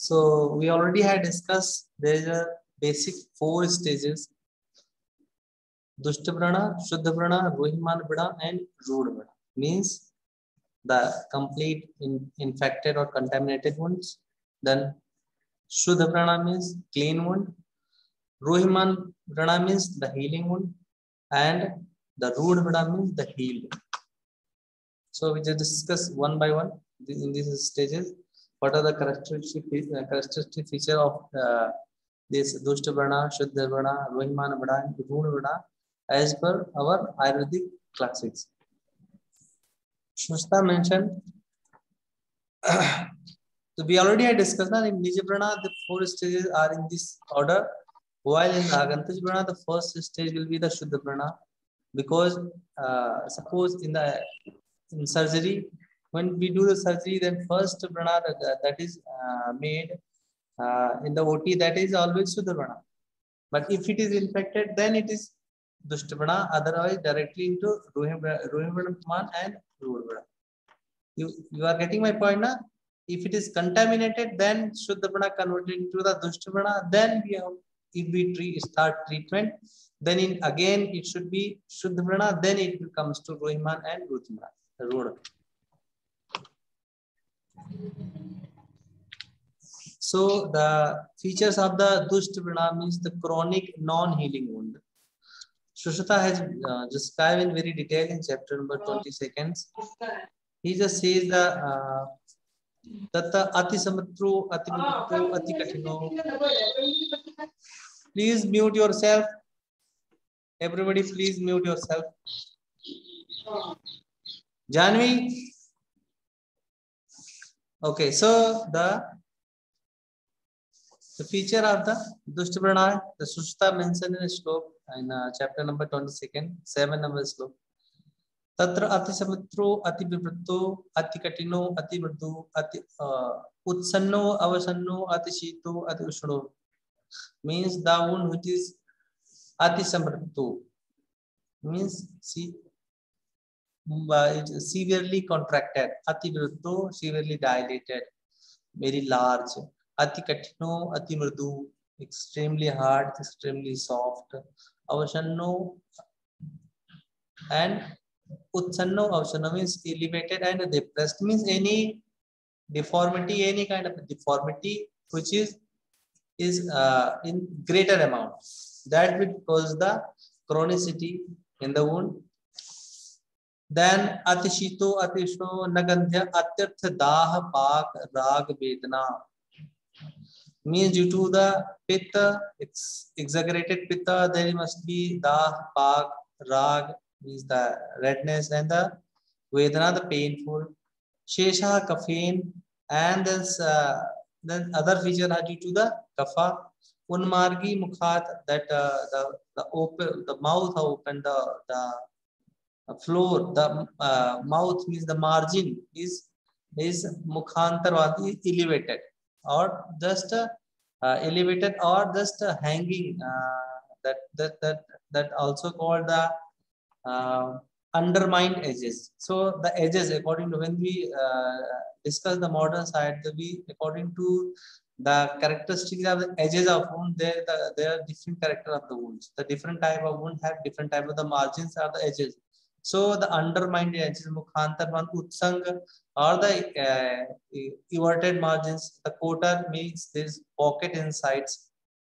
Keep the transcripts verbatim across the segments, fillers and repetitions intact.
So we already had discussed there are basic four stages: Dushta Vrana, Shuddha Vrana, Rohiman Vrana, and Rude Vrana. Means the complete in, infected or contaminated wounds. Then Shuddha Vrana means clean wound. Rohiman Vrana means the healing wound, and the Rude Vrana means the healed. So we just discuss one by one in these stages. What are the characteristic uh, characteristic feature of uh, this Dushta Vrana, Shuddha Vrana, Rohiman Vrana, and Rude Vrana as per our Ayurvedic classics? Shweta mentioned. So we already had discussed that in Nija Vrana, the four stages are in this order, while in Agantij Vrana, the first stage will be the Shuddha Vrana, because uh, suppose in the in surgery, when we do the surgery, then first Vrana that, that is uh, made uh, in the O T, that is always Shuddha Vrana. But if it is infected, then it is Dushta Vrana, otherwise directly into Rohiman and Rude Vrana. You, you are getting my point now? If it is contaminated, then Shuddha Vrana converted into the Dushta Vrana. Then we have, if we treat, start treatment, then in again it should be Shuddha Vrana. Then it comes to Rohiman and Rude. So the features of the Dushta Vrana means the chronic non-healing wound. Shushata has uh, described in very detail in chapter number twenty seconds. He just says the uh, Tata ati samatru, ati mutru, ati katino. Please mute yourself. Everybody, please mute yourself. Janvi. Okay, so the the feature of the Dushta Vrana, the Sushta mentioned in a slok in uh, chapter number twenty-second, seven number slok. Tatra ati samatru, ati bivritto, ati katino, ati mridu, ati uh, utsanno, avasanno, ati shito, ati ushno. Means the wound which is ati samatru means see, uh, severely contracted, ati bivritto, severely dilated, very large, ati katino, ati mridu, extremely hard, extremely soft, avasanno, and utsanno avsanno means elevated and depressed, means any deformity, any kind of deformity which is is uh, in greater amount, that will cause the chronicity in the wound. Then atishito, atishno, nagandhya, atyarth dah, pak, rag, vedana means due to the pitta, ex exaggerated pitta, there must be dah, pak, rag means the redness, and the vedana, the painful, shesha, caffeine, and then uh, then other feature are due to the kapha, unmargi mukhat, that uh, the the open the mouth open, the the floor, the uh, mouth means the margin is is mukhantarvadi, elevated or just uh, uh, elevated or just uh, hanging, uh, that that that that also called the uh, undermined edges. So the edges, according to when we uh, discuss the modern side, we according to the characteristics of the edges of wound, there the, there are different character of the wounds. The different type of wound have different type of the margins or the edges. So the undermined edges, mukhantarvan, utsang, or the uh, everted margins. The kota means this pocket insides.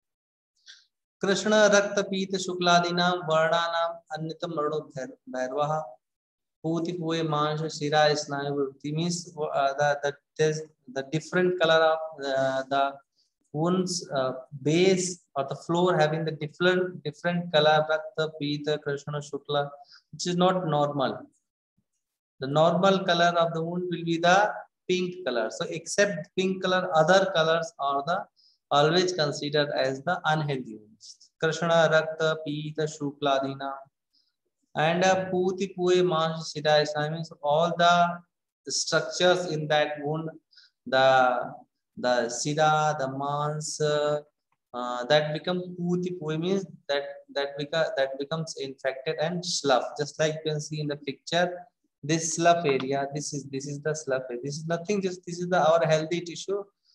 Krishna Rakta Pita Shukladinam Varnanam Annitam Mardo Bhairvaha Puti Pue Mansha Shira Snayu means uh, the, the, the different color of uh, the wound's uh, base or the floor having the different different color, Rakta Pita Krishna Shukla, which is not normal. The normal color of the wound will be the pink color. So except pink color, other colors are the always considered as the unhealthy wounds. Krishna, Rakta, Pita, Shukladina, and uh, Puti, Pue, Mansh, Shida, means all the structures in that wound, the the Sida, the Mans, uh, uh, that become Puti, Pue means that that beca that becomes infected and slough. Just like you can see in the picture, this slough area, this is this is the slough area. This is nothing, just this is the our healthy tissue.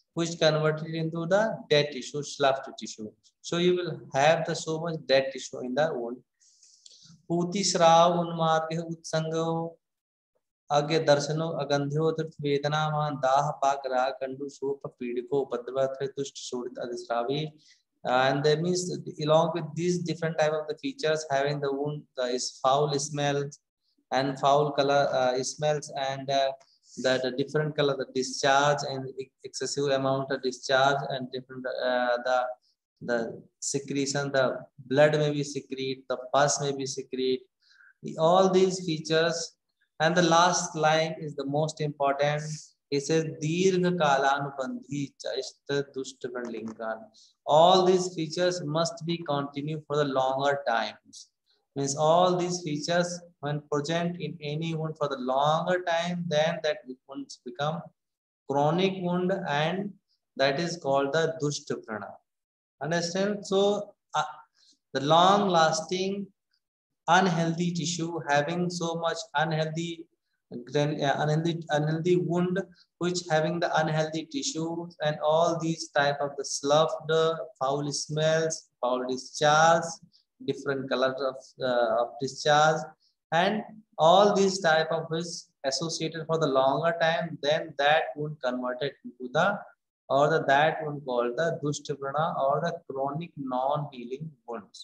which converted into the dead tissue, slough tissue. So you will have the so much dead tissue in the wound. पूति श्राव उन्मार्ग उत्संगो अज्ञ दर्शनो अगंध्यो तीर्थ वेदना मान दाह पाक राग कंडु शोक पीड़िको उपद्रव दुष्ट शोड़ित अधिश्रावी. And that means along with these different type of the features, having the wound uh, is foul smells and foul color uh, smells and uh, the, the different color, the discharge and excessive amount of discharge and different uh, the the secretion, the blood may be secrete, the pus may be secrete, all these features. And the last line is the most important. It says dirgha kalanubandhi chaishta dushta lingan. All these features must be continued for the longer times. Means all these features when present in any wound for the longer time, then that wounds become chronic wound, and that is called the dushta prana. Understand? So uh, the long lasting unhealthy tissue having so much unhealthy unhealthy unhealthy wound which having the unhealthy tissue and all these type of the sloughed, foul smells, foul discharge, different colors of, uh, of discharge, and all these type of is associated for the longer time, then that wound converted into the or the that one called the dushta prana or the chronic non-healing wounds.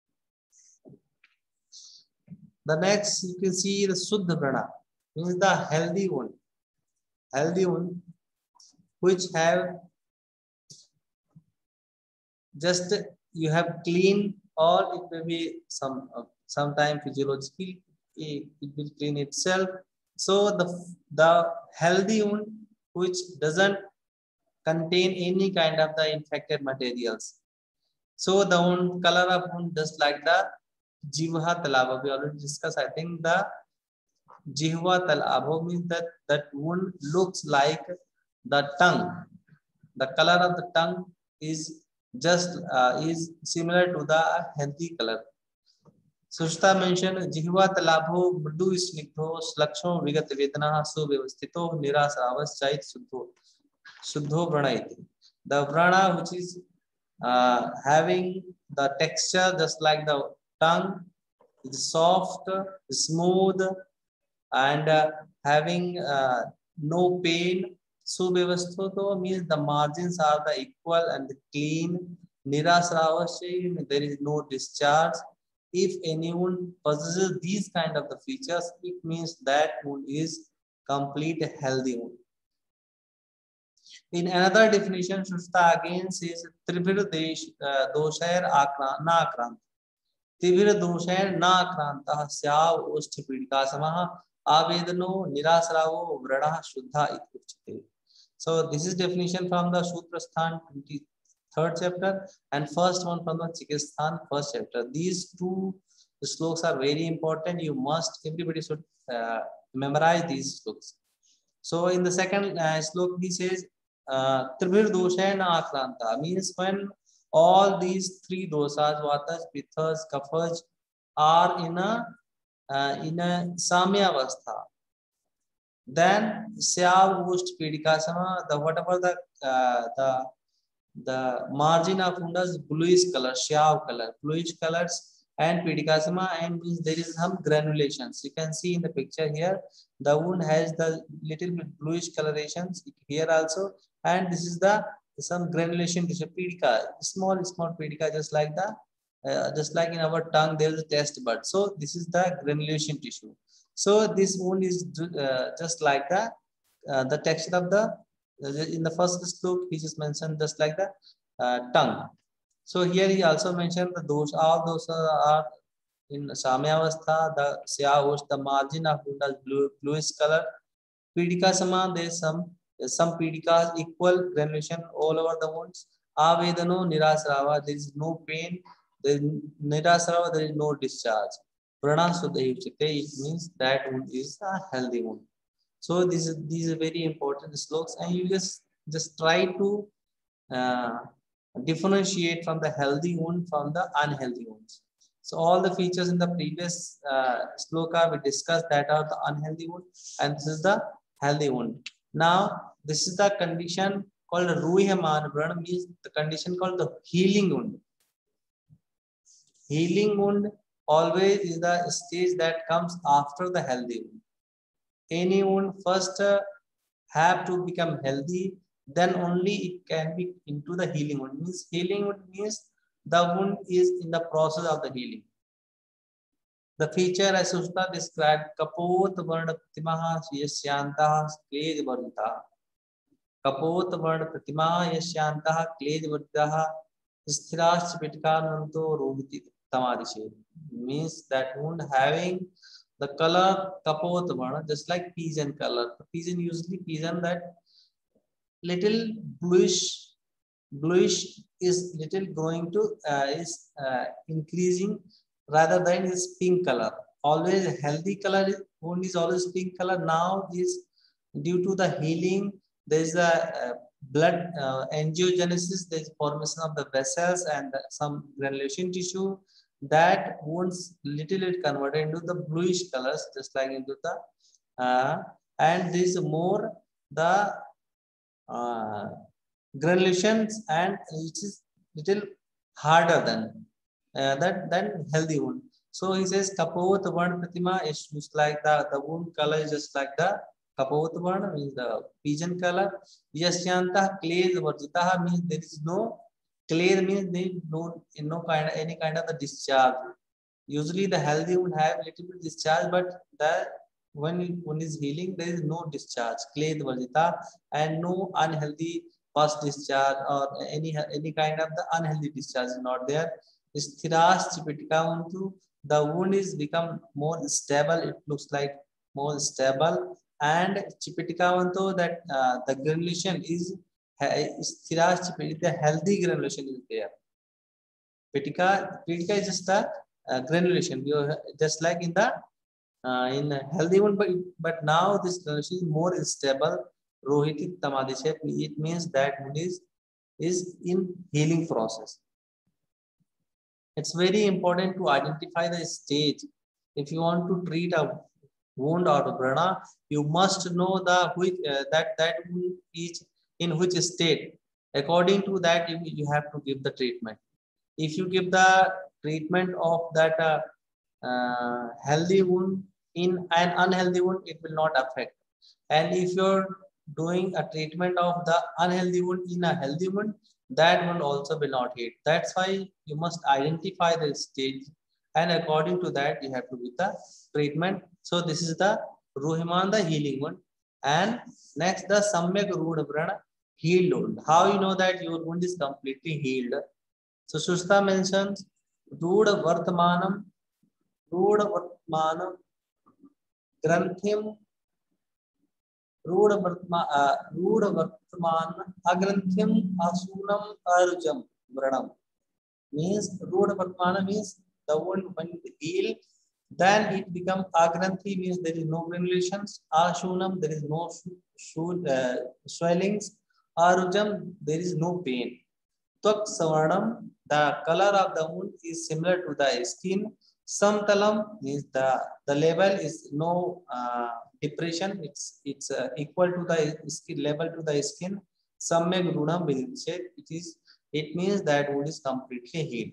The next you can see the Suddha prana, means the healthy wound, healthy wound which have just you have clean, or it may be some uh, sometime physiologically it will clean itself. So the the healthy wound which doesn't contain any kind of the infected materials. So the wound color of wound just like the Jihva talaba, we already discussed. I think the Jihva talaba means that that wound looks like the tongue. The color of the tongue is just uh, is similar to the healthy color. Sushta mentioned Jihva talabho mridu snigdho slakshmo vigat vedana suvyavastito nirasavas chait suddho suddho prana. The prana which is uh, having the texture just like the tongue, is soft, smooth, and uh, having uh, no pain. Suvyavastito means the margins are the equal and clean. Nirasravasya, there is no discharge. If anyone possesses these kind of the features, it means that wound is complete healthy wound. In another definition, Shushta again says Trivir doshair na akrant. Trivir doshair na akranta syav ushta pidika samaha avedano nirasravo vrada shuddha ityuchate. So this is definition from the Sutrasthan twenty-third chapter and first one from the Chikisthan first chapter. These two slokas are very important. You must, everybody should uh, memorize these slokas. So in the second uh, slok he says Trivir dosha na akranta means when all these three dosas, vatas, pithas, kaphas are in a uh, in a samya avastha, then syav usht pidikasama, the whatever the uh, the the margin of wound is bluish color, syav color, bluish colors, and pidikasama, and means there is some granulations. You can see in the picture here, the wound has the little bit bluish colorations here also, and this is the some granulation tissue, pedika, small small pedika, just like the uh, just like in our tongue there is a taste bud. So this is the granulation tissue. So this wound is uh, just like the uh, the texture of the uh, in the first slok he just mentioned just like the uh, tongue. So here he also mentioned the those all those are in Samyavastha, the Syahosh, the margin of wound is blue, bluish color. Pidika Sama, there is some some pidikas equal granulation all over the wounds. Avedano Nirasrava, there is no pain. There is Nirasrava, there is no discharge. Prana Sudhayuchite, it means that wound is a healthy wound. So this is these are very important slokas, and you just just try to uh, differentiate from the healthy wound from the unhealthy wounds. So all the features in the previous uh, sloka we discussed that are the unhealthy wound, and this is the healthy wound. Now this is the condition called Ruhyaman Vrana means the condition called the healing wound. Healing wound always is the stage that comes after the healthy wound. Any wound first uh, have to become healthy, then only it can be into the healing wound. Means healing wound means the wound is in the process of the healing. The feature as Sushma described, Kapot Varna Pratimaha Yashyantaha Klej Varnitaha. Kapot Varna Pratimaha Yashyantaha Klej Varnitaha Sthirash Pitkananto Rohiti Tamadishe. Means that wound having the color Kapot Varna, just like pigeon color. Pigeon usually pigeon that little bluish, bluish is little going to uh, is uh, increasing rather than is pink color. Always healthy color wound is always pink color. Now is due to the healing, there is a uh, blood uh, angiogenesis, there is formation of the vessels and some granulation tissue. That wounds little it converted into the bluish colors, just like into the uh, and there is more the uh, granulations and it is little harder than uh, that than healthy wound. So he says Kapot Varna Pratima is just like the, the wound color is just like the Kapot Varna means the pigeon color. Yashyanta Kled Varjitaha means there is no Kled means there is no in no kind of any kind of the discharge. Usually the healthy would have little bit discharge, but the when one is healing, there is no discharge, Kled Varjita, and no unhealthy pus discharge or any any kind of the unhealthy discharge is not there. Sthiras Chipitikavantu, the wound is become more stable. It looks like more stable, and Chipitikavantu that uh, the granulation is Sthiras Chipitika, the healthy granulation is there. Pitika, pitika is just the uh, granulation. You just like in the uh, in a healthy one, but but now this granulation is more stable. Rohiti Tamadishe, it means that wound is is in healing process. It's very important to identify the stage. If you want to treat a wound or a brana, you must know the which uh, that that wound is in which state. According to that, you, you have to give the treatment. If you give the treatment of that uh, uh, healthy wound in an unhealthy wound, it will not affect. And if you're doing a treatment of the unhealthy wound in a healthy wound, that one also will not hit. That's why you must identify the stage, and according to that, you have to do the treatment. So this is the Ruhiman, the healing one. And next, the Samyak Rudha Prana, healed wound. How you know that your wound is completely healed? So Sushta mentions Rudha Vartmanam, Rudha Vartmanam, Granthim, Rudha Vartman, Agranthim, Asunam, Arjam, Vranam. Means Rudha Vartmana means the wound when it heal, then it becomes Agranthi means there is no granulations, Ashunam there is no uh, swellings, Arujam there is no pain. Twak Savarnam, the color of the wound is similar to the skin. Samtalam means the, the level is no uh, depression, it's it's uh, equal to the skin level to the skin. Samyak Runam it is it means that wound is completely healed.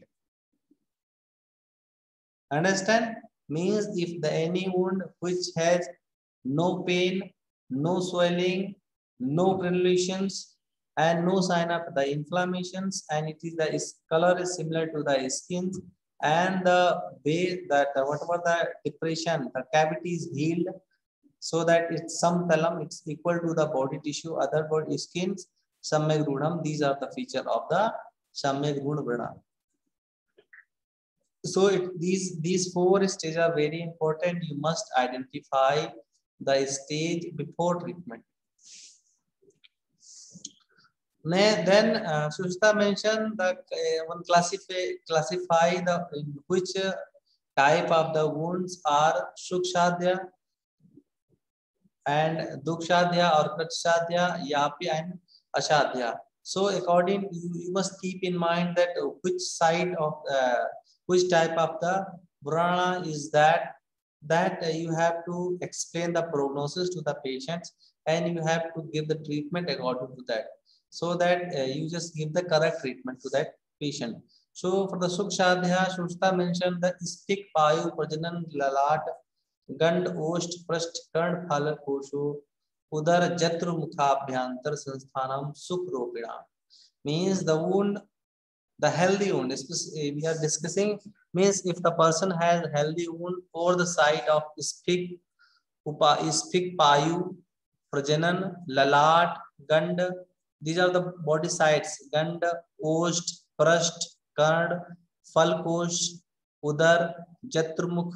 Understand? Means if the any wound which has no pain, no swelling, no granulations, and no sign of the inflammations, and it is the color is similar to the skin, and the way that whatever the depression, the cavity is healed, so that it's some talam, it's equal to the body tissue, other body skins, Samyak Runam. These are the feature of the Samyak Runa. So it, these these four stages are very important. You must identify the stage before treatment. Then uh, Sushta mentioned that uh, one classify classify the in which uh, type of the wounds are Shukshadya and Dukshadya or Kratshadya, Yapi and Ashadya. So according you, you must keep in mind that uh, which side of uh, which type of the Vrana is that that uh, you have to explain the prognosis to the patients and you have to give the treatment according to that. so that uh, you just give the correct treatment to that patient. So for the Sukshadhya, Shushta mentioned the stick, payu, prajanan, lalat, gand, osht, prasth, karn, phala, koshu, udar, jatru, mukhabhyantar, sansthanam, sukropinam. Means the wound, the healthy wound, we are discussing, means if the person has healthy wound or the site of stick, upa, stick, payu, prajanan, lalat, gand, these are the body sites. Gand, osht, prasth, kard, falkosh, udar, jatrumukh,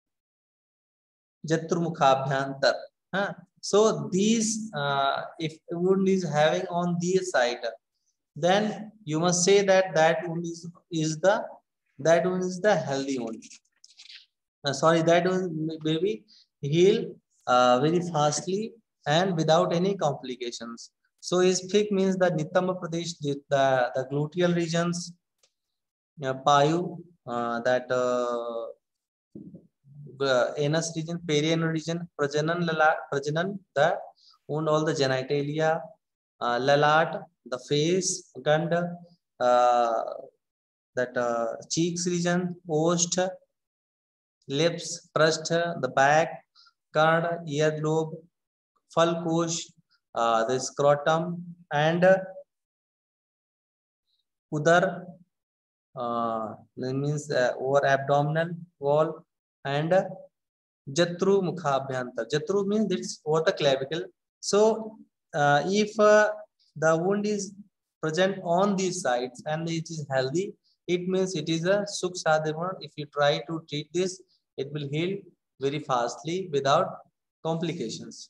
jatrumukhabhyantar. Huh? So these, uh, if wound is having on this side, then you must say that that wound is, is the that wound is the healthy wound. Uh, sorry, that wound may be heal uh, very fastly and without any complications. So Sphic means the Nitamba Pradesh, the, the, the gluteal regions, uh, Payu, uh, that uh, uh, anus region, perianal region, Prajanan, Lala, Prajanan, the wound, all the genitalia, uh, Lalat, the face, Gand, uh, that uh, cheeks region, Ost, lips, Prasth, the back, Card, earlobe, Falkosh, uh, the scrotum, and uh, Udar, uh, that means uh, over abdominal wall, and uh, Jatru Mukhabhyantar. Jatru means it's over the clavicle. So uh, if uh, the wound is present on these sides and it is healthy, it means it is a Sukshadhya wound. If you try to treat this, it will heal very fastly without complications.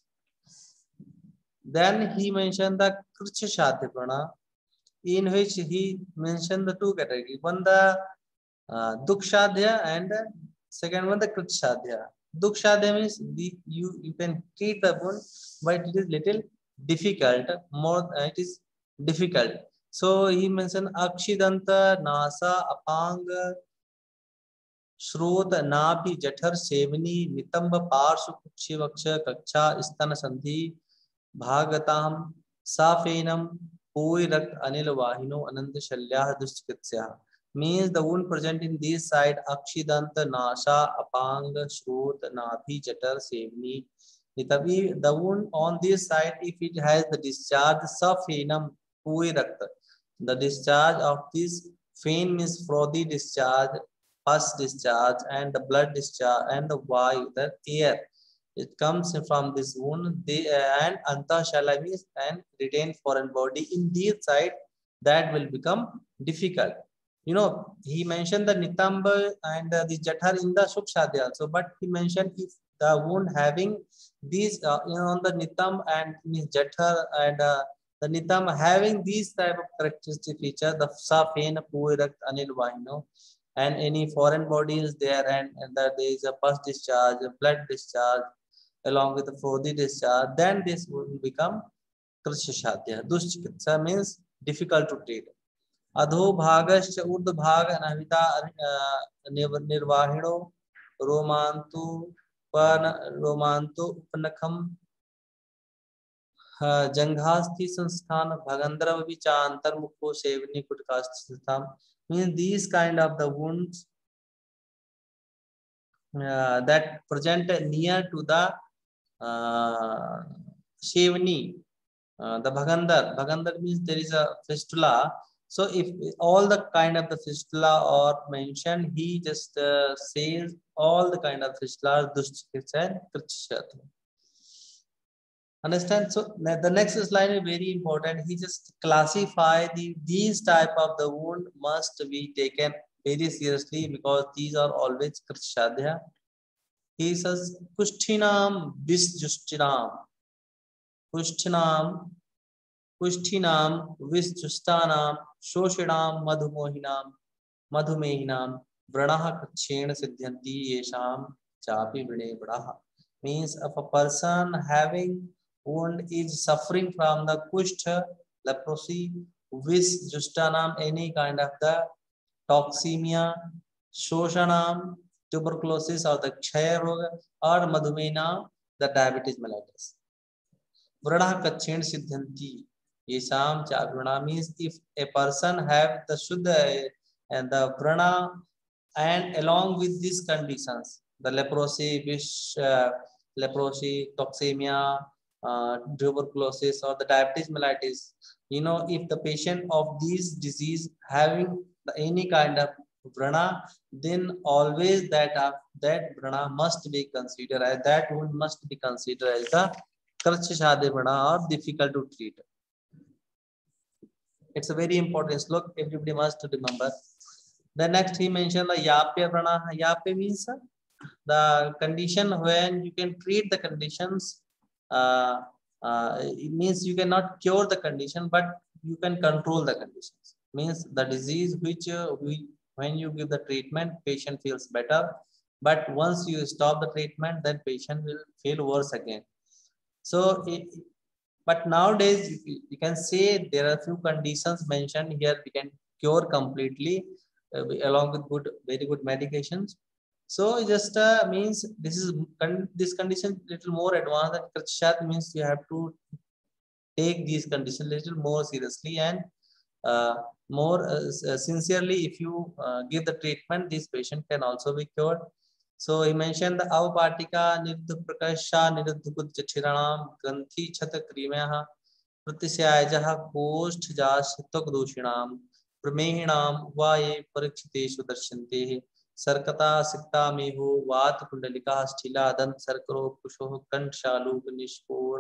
Then he mentioned the Krichashadhya prana, in which he mentioned the two categories. One the uh, Dukshadhya and second one the Krichashadhya. Dukshadhya means the, you, you can treat the wound, but it is little difficult. More uh, it is difficult. So he mentioned Akshidanta, Nasa, Apang, श्रोत नाभि जठर सेवनी नितंब पार्श्व कुक्षिवक्ष कक्षा स्तन संधि भागताम साफेनम पोई रक्त अनिल वाहिनो अनंत शल्याः दुष्चिकित्स्याः. Means the wound present in this side akshidant, nasha, apang, shrot, nabi, jatar, sevni, nitabi. The wound on this side, if it has the discharge safenam poi rakta, the discharge of this fen means frothy discharge, pus discharge, and the blood discharge, and the vayu, the air, it comes from this wound. They, uh, and antah means and retained foreign body in this side, that will become difficult. You know, he mentioned the nitamba and uh, the jathar in the Sukshadhya also, but he mentioned if the wound having these uh, you know, on the nitam and jathar and uh, the nitam having these type of characteristic feature, the safena puirak anil vahino, and any foreign body is there, and, and that there is a pus discharge, a blood discharge, along with the frothy discharge, then this will become Krichashadhya. Dushchikitsa means difficult to treat. Adho bhagascha urdh bhag anahita nirvahino romantu pan romantu upanakham janghasti sansthan bhagandra vicha antarmukho sevni kutkasti sansthan. Means these kind of the wounds uh, that present near to the uh, Shevni, uh, the Bhagandar. Bhagandar means there is a fistula. So if all the kind of the fistula are mentioned, he just uh, says all the kind of fistula, Dushchikitsa and Krichashadhya. Understand? So the next slide is very important. He just classify the these type of the wound must be taken very seriously, because these are always Krichashadhya. He says Kushtinam Visjustinam, Kushtinam, Kushtinam Visjustanam, Shoshinam Madhumohinam, Madhumehinam, Vranaha Kachena Siddhyanti Yesham Chapi Vine Vraha. Means if a person having wound is suffering from the Kushtha, leprosy, Visjustanam, any kind of the toxemia, Shoshanam, tuberculosis or the Kshaya Roga, or Madhumena, the diabetes mellitus. Vrana Kachin Siddhanti. Yesham cha vrana means if a person have the Shuddha and the vrana, and along with these conditions, the leprosy, which uh, leprosy, toxemia, uh, tuberculosis, or the diabetes mellitus, you know, if the patient of these disease having any kind of vrana, then always that uh, that vrana must be considered as that wound must be considered as the Karchashade vrana or difficult to treat. It's a very important slok. Everybody must remember. The next he mentioned the Yapya vrana. Yapya means the condition when you can treat the conditions. Uh, uh, it means you cannot cure the condition, but you can control the conditions. Means the disease which uh, we, when you give the treatment, patient feels better, but once you stop the treatment, then patient will feel worse again. So, it, but nowadays you, you can say there are few conditions mentioned here. We can cure completely uh, along with good, very good medications. So just uh, means this is con this condition little more advanced. That Karchashat means you have to take these conditions little more seriously and uh, more uh, sincerely. If you uh, give the treatment, this patient can also be cured. So he mentioned the avapatika niruddha prakasha niruddha kudjachiranam granthi chata krimeha pratisyajaha kosht jashitok doshinam pramehinam vaye parikshiteshu darshante sarkata sikta meho vat kundalika stila dan sarkaro kusho kantshalu nishkor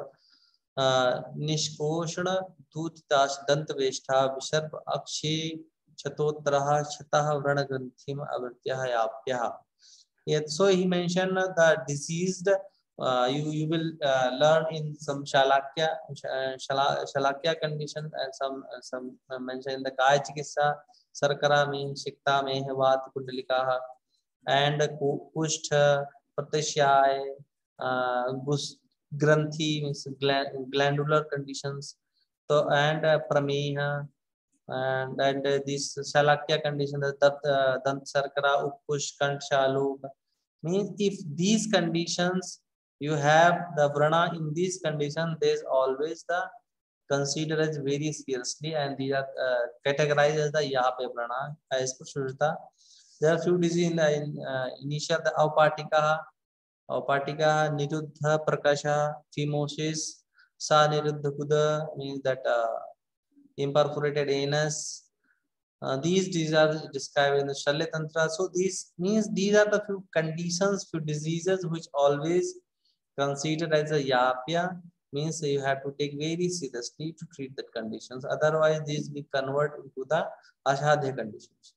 निष्कोषण दूतदास दंत वेष्टा विसर्प अक्षे क्षतोत्तरः क्षतः व्रण ग्रंथिम आवृत्यः याप्यः. So he mentioned the diseased. Uh, you you will uh, learn in some shalakya shala, shalakya condition and some some uh, mentioned in the kaya chikitsa. Sarkara means shikta mein vat kundalika and kushtha pratishyay uh, granthi means glandular conditions. So and uh, prameha and and uh, this shalakya condition, the uh, dant sarkara uppush kant shaluk means if these conditions you have the vrana in this condition, there is always the considered as very seriously, and these are uh, categorized as the yape vrana as per Shrita. There are few diseases in the in, uh, initial the aupatika. Aupatika niruddha prakasha phimosis sa niruddha kuda means that uh, imperforated anus. Uh, these these are described in the Shalya Tantra. So these means these are the few conditions, few diseases which always considered as a yapya, means you have to take very seriously to treat that conditions. Otherwise, these will convert into the ashadhya conditions.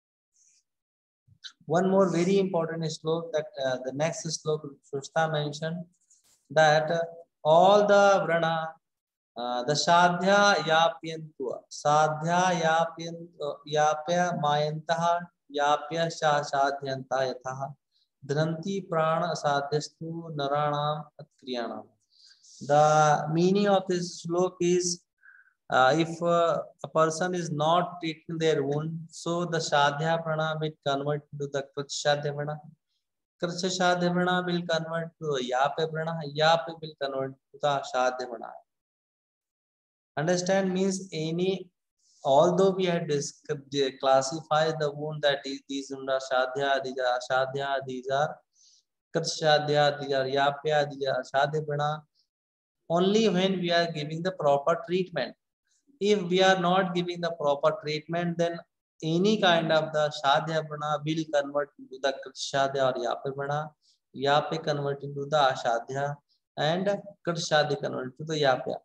One more very important slok that uh, the next slok Shrustha mentioned that uh, all the vrana, uh, the sadhya yapyantua, sadhya yapyan yapya mayantaha yapya sadhyanta yatha dhanti prana sadhyastu naranam atkriyanam. The meaning of this slok is uh, if uh, a person is not treating their wound, so the sadhya prana will convert to the krutshadhya prana. Krutshadhya prana will convert to yape prana. Yape will convert to the ashadhya prana. Understand means any, although we had classified the wound that is these are sadhya, these are ashadhya, these are krutshadhya, these are yapya, these are ashadhya prana. Only when we are giving the proper treatment. If we are not giving the proper treatment, then any kind of the sadhya prana will convert into the krutshadhya or yape prana. Yape convert into the ashadhya and krutshadhya convert into the yapya.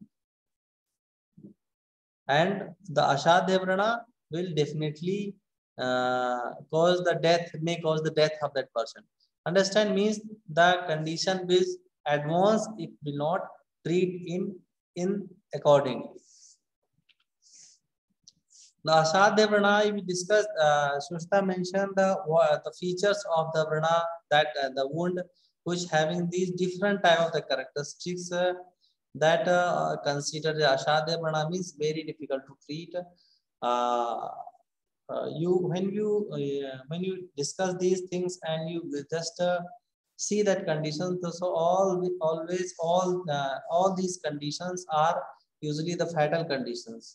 And the ashadhya prana will definitely uh, cause the death, may cause the death of that person. Understand means the condition will advance if will not treat in in accordingly. The ashadhya vrana we discussed. Uh, Shrustha mentioned the uh, the features of the vrana, that uh, the wound which having these different type of the characteristics uh, that uh, considered ashadhya vrana means very difficult to treat. Uh, uh, you when you uh, when you discuss these things and you just uh, see that conditions, so all always all uh, all these conditions are usually the fatal conditions.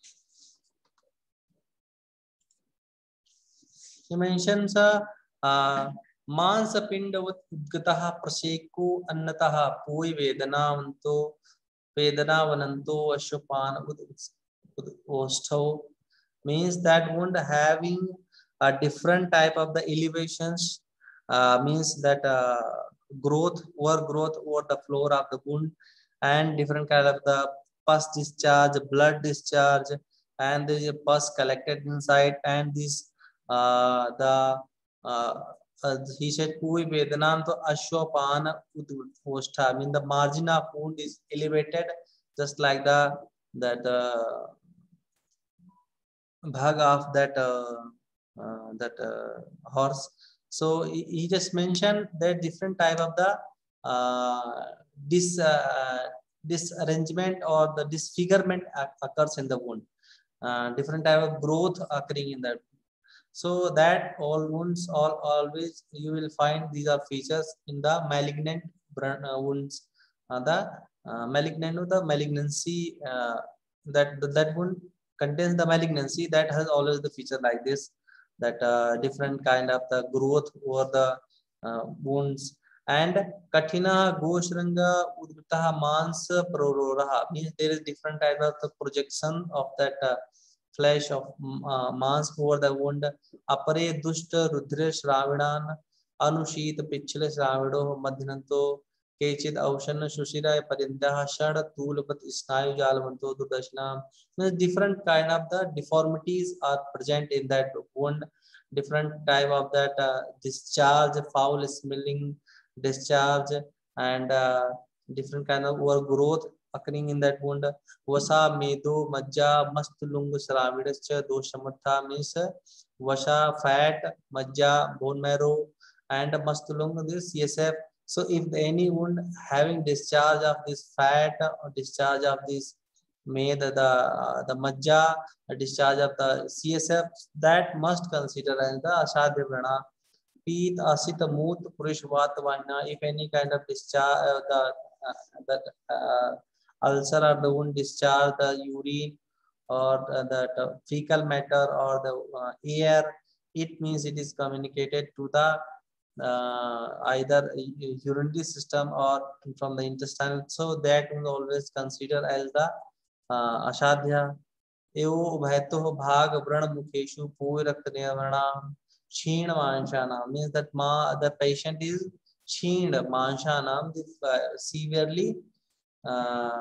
He mentions uh, uh, मांस पिंडवत उद्गतः प्रसेको अन्नतः पूय वेदनावंतो वेदनावनंतो अश्वपान उद्ओष्ठो, means that wound having a different type of the elevations, uh, means that uh, growth or growth over the floor of the wound, and different kind of the pus discharge, blood discharge, and there is a pus collected inside, and this uh, the uh, uh, he said Kui Vedanam to Ashwapana Udvostha, mean the margin of wound is elevated just like the that uh, bhag of that uh, uh, that uh, horse. So he, he just mentioned that different type of the uh, this uh, disarrangement or the disfigurement occurs in the wound, uh, different type of growth occurring in that. So that all wounds, all always you will find these are features in the malignant uh, wounds. Uh, the uh, malignant or the malignancy uh, that that wound contains the malignancy, that has always the feature like this, that uh, different kind of the growth over the uh, wounds. And kathina goshranga udvitaha mans prororaha, means there is different type of the projection of that uh, flesh of uh, mass over the wound. Apare dushta rudra shravinan anushit pichhle shravido madhyanto kechid aushan sushira parindaha shad tulpat snayu jalvanto dudashna. Different kind of the deformities are present in that wound, different type of that uh, discharge, foul smelling discharge, and uh, different kind of overgrowth occurring in that wound. Vasa medo majja mastulung shravidascha doshamatha, means vasa fat, majja bone marrow, and mastulung this C S F. So if any wound having discharge of this fat or discharge of this made the uh, the majja, discharge of the C S F, that must consider as the asadhya vrana. Peet asita moot purush vatavanya, if any kind of discharge uh, the uh, the uh, ulcer or the wound discharge the urine or the, the fecal matter or the uh, air, it means it is communicated to the uh, either urinary system or from the intestine. So that will always consider as the uh, ashadhya. एवो उभयतो भाग व्रण मुखेशु पूय रक्त निवर्णाम क्षीण मांसानाम, means that ma the patient is क्षीण मांसानाम, severely uh,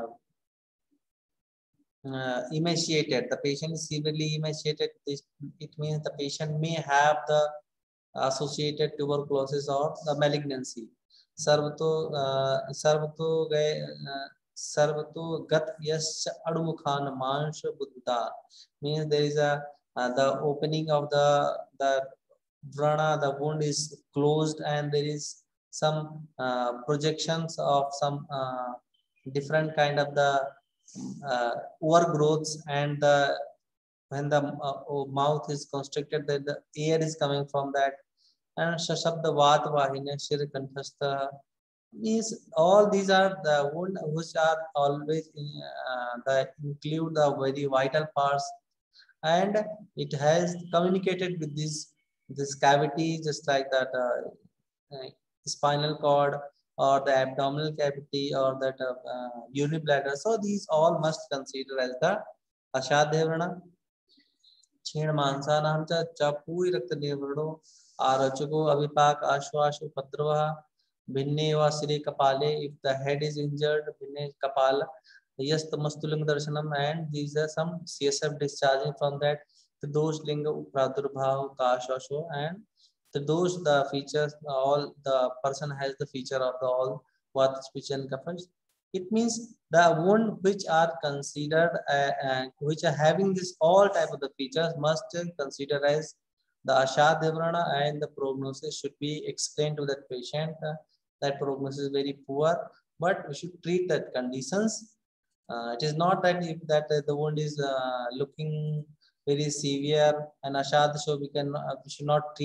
uh, emaciated. The patient is severely emaciated. This, it means the patient may have the associated tuberculosis or the malignancy. सर्वतो सर्वतो गए सर्वतो गत यश्च अणुमुखान मांस Buddha, means there is a uh, the opening of the the vrana, the wound is closed, and there is some uh, projections of some uh, different kind of the uh, overgrowths, and the when the uh, mouth is constricted, then the air is coming from that. And Shashabda Vat Vahina Shir Kanthastha, means all these are the wound which are always in, uh, the include the very vital parts, and it has communicated with this this cavity just like that uh, uh, spinal cord or the abdominal cavity or that uh, uh, urinary bladder. So these all must consider as the ashadhya vrana. क्षीण मांसानां च चपूय रक्त निर्वणो आरचको अविपाक आश्वास उपद्रवः भिन्ने वा सिरे कपाले, if the head is injured भिन्ने कपाल यस्त मस्तुलिंग दर्शनम, and these are some C S F discharging from that. The those linga pradurбhав काश्वासो, and the those the features, all the person has the feature of the all what speech and kaphas. It means the wound which are considered uh, uh, which are having this all type of the features must consider as the ashadhya vrana, and the prognosis should be explained to that patient. Uh, that prognosis is very poor, but we should treat that conditions. Uh, it is not that if that uh, the wound is uh, looking very severe and ashadhya, so we can uh, we should not treat that.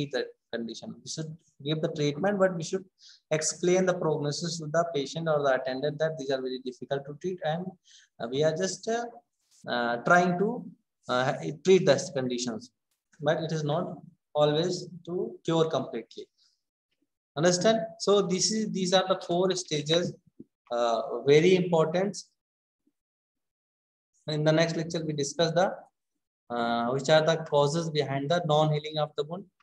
condition. We should give the treatment, but we should explain the prognosis to the patient or the attendant that these are very difficult to treat, and uh, we are just uh, uh, trying to uh, treat these conditions, but it is not always to cure completely. Understand? So this is these are the four stages, uh, very important. In the next lecture, we discuss the uh, which are the causes behind the non-healing of the wound.